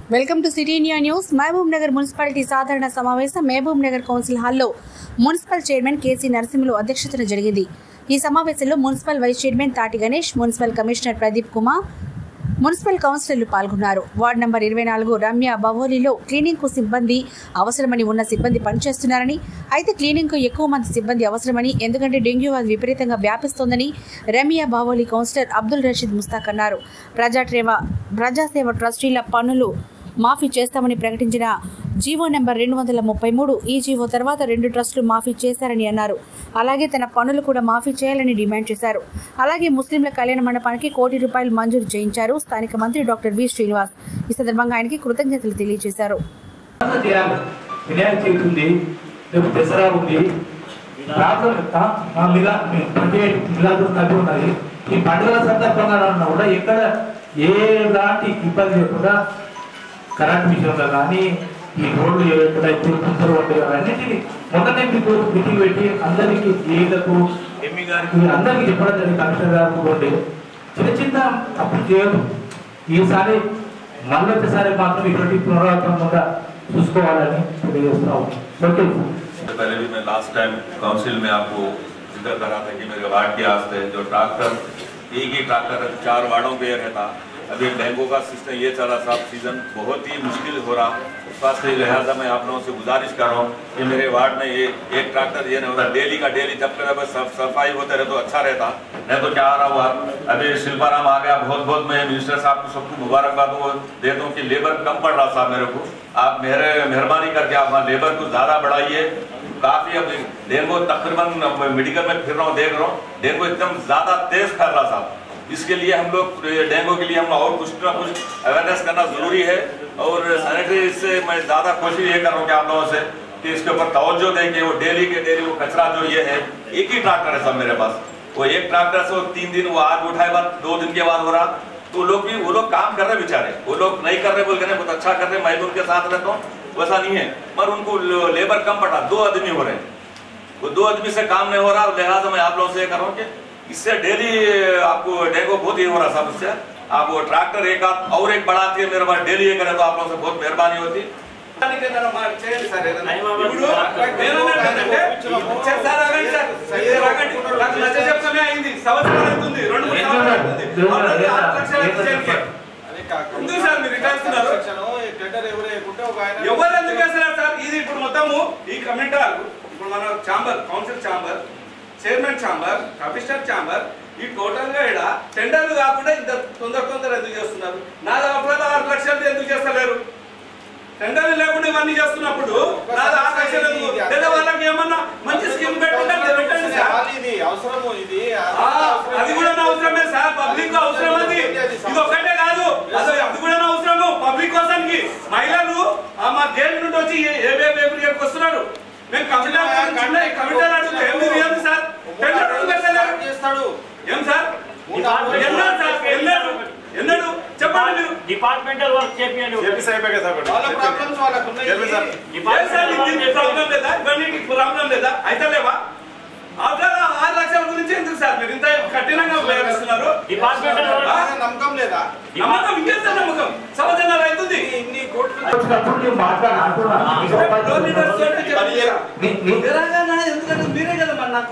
Welcome to city India news. Mahabubnagar municipality సాధారణ సమావేశం Mahabubnagar council హాల్లో మున్సిపల్ చైర్మన్ కేసీ నరసింహులు అధ్యక్షతన జరిగింది. ఈ సమావేశంలో municipal vice chairman Tati Ganesh, municipal commissioner Pradeep Kumar, municipal కౌన్సిలర్లు పాల్గొన్నారు. వార్డు నంబర్ 24 రమ్య బవోలిలో క్లీనింగ్ కు సిబ్బంది అవసరమని ఉన్న సిబ్బంది పనిచేస్తున్నారని, అయితే క్లీనింగ్ కు ఎక్కువ మంది సిబ్బంది అవసరమని, ఎందుకంటే డెంగ్యూ వ్యాధి విపరీతంగా వ్యాపిస్తోందని రమ్య బవోలి కౌన్సిలర్ అబ్దుల్ రషీద్ ముస్తాక్ అన్నారు. ప్రజాసేవ ట్రస్టీల పన్నులు మాఫీ చేస్తామని ప్రకటించిన జీవో నెంబర్ 233 ఈ జీవో తర్వాత 2 ట్రస్టులు మాఫీ చేశారని అన్నారు. అలాగే తన పన్నులు కూడా మాఫీ చేయాలని డిమాండ్ చేశారు. అలాగే ముస్లింల కళ్యాణ మండపానికి ₹1 కోటి మంజూరు చేయించారు స్థానిక మంత్రి డాక్టర్ వి శ్రీనివాస్. ఈ సందర్భంగా ఆయనకి కృతజ్ఞతలు తెలియజేశారు. కరెంట్ విషయంలో కానీ ఈ రోడ్లు ఎక్కడైతే కుంటలు ఉంటాయో అన్నింటినీ మొదటి మీటింగ్ పెట్టి అందరికీ ఏళ్లకు ఎంఈ గారికి అందరికీ చెప్పడం జరిగింది. కమిషనర్ గారు కూడా చిన్న చిన్న తప్పులు చేయదు. ఈసారి మళ్ళొకసారి మాత్రం ఇటువంటి పునరావృతంగా చూసుకోవాలని తెలియజేస్తున్నాం. पहले भी मैं लास्ट टाइम काउंसिल में आपको जिक्र करा था कि मेरे वार्ड के वास्ते जो ट्रैक्टर एक ही ट्रैक्टर 4 वार्डों पे रहता। अभी डेंगू का सिस्टम ये चल रहा साहब, सीजन बहुत ही मुश्किल हो रहा। उस वास्ते लिहाजा मैं आप लोगों से गुजारिश कर रहा हूँ कि मेरे वार्ड में ये एक ट्रैक्टर ये नहीं होता, डेली का डेली जब तक सफाई होते रहे तो अच्छा रहता। नहीं तो क्या आ रहा हुआ अभी शिल्पाराम आ गया। बहुत बहुत मैं मिनिस्टर साहब को सबको मुबारकबाद देता हूँ कि लेबर कम पड़ रहा साहब मेरे को। आप मेहरबानी करके आप वहाँ लेबर को ज़्यादा बढ़ाइए। काफ़ी अब डेंगू तकरीबन मेडिकल में फिर रहा हूँ, देख रहा हूँ डेंगू एकदम ज़्यादा तेज फैल रहा साहब। इसके लिए हम लोग डेंगू के लिए हम और कुछ ना कुछ अवेयरनेस करना ज़रूरी है। और सैनिटरी से मैं ज़्यादा कोशिश ये कर रहा हूँ कि आप लोगों से कि इसके ऊपर तवज्जो दें कि वो डेली के डेली वो कचरा जो ये है, एक ही ट्रैक्टर है सब मेरे पास। वो एक ट्रैक्टर से 3 दिन वो आज उठाए बाद 2 दिन के बाद हो रहा। तो वो लोग काम कर रहे बेचारे, वो लोग नहीं कर रहे बोल कर बहुत अच्छा कर रहे। मैं उनके साथ रहता हूँ, वैसा नहीं है, पर उनको लेबर कम पड़ा। 2 आदमी हो रहे हैं, वो 2 आदमी से काम नहीं हो रहा। लिहाजा मैं आप लोगों से ये कर रहा हूँ कि इससे डेली आपको डेंगू बहुत ही हो रहा सब। इससे आप वो ट्रैक्टर एक और एक बढ़ाती है मेरे पास डेली ये करें तो आप लोगों से बहुत मेहरबानी होती। చైర్మన్ ఛాంబర్, కమిషనర్ ఛాంబర్ ఈ టోటల్ గా ఇక్కడ టెండర్లు కాకుండా ఇంత తొందర ఎందుకు చేస్తున్నారు? 4 లక్షలు ఎందుకు చేస్తలేరు? టెండర్లు లేకుండా ఇవన్నీ చేస్తున్నప్పుడు 4 లక్షలు లేదా వాళ్ళకి ఏమన్నా మంచి స్కీమ్ పెట్టండి సార్. అది కూడా అవసరమే సార్, పబ్లిక్ అవసరం. అది ఇది ఒక్కటే కాదు, అది కూడా అవసరము పబ్లిక్ కోసానికి. మహిళలు మా గేట్ నుండి వచ్చి ఏబిఎఫ్ వస్తున్నారు. మేము కమిటర్ అడుగుతా ఏమి సార్ ఏం సార్ ఎన్నడు చెప్పండి మీరు. Departmental work చేపియండి. ప్రాబ్లం లేదా అయితే లేవా? 6 లక్షల గురించి ఎందుకు సార్ మీరు ఇంత కఠినంగా వ్యవహరిస్తున్నారు? డిపార్ట్మెంటల్ నమ్మకం లేదా? నమ్మకం ఇంకేం సార్ నమ్మకం? సమాధానం అవుతుంది. ఇన్ని కోట్లు ఎందుకంటే మీరే కదా మరి నాకు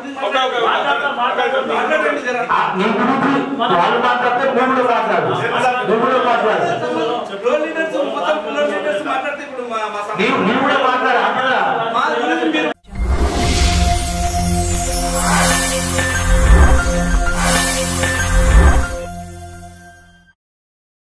మాట్లాడితే ఇప్పుడు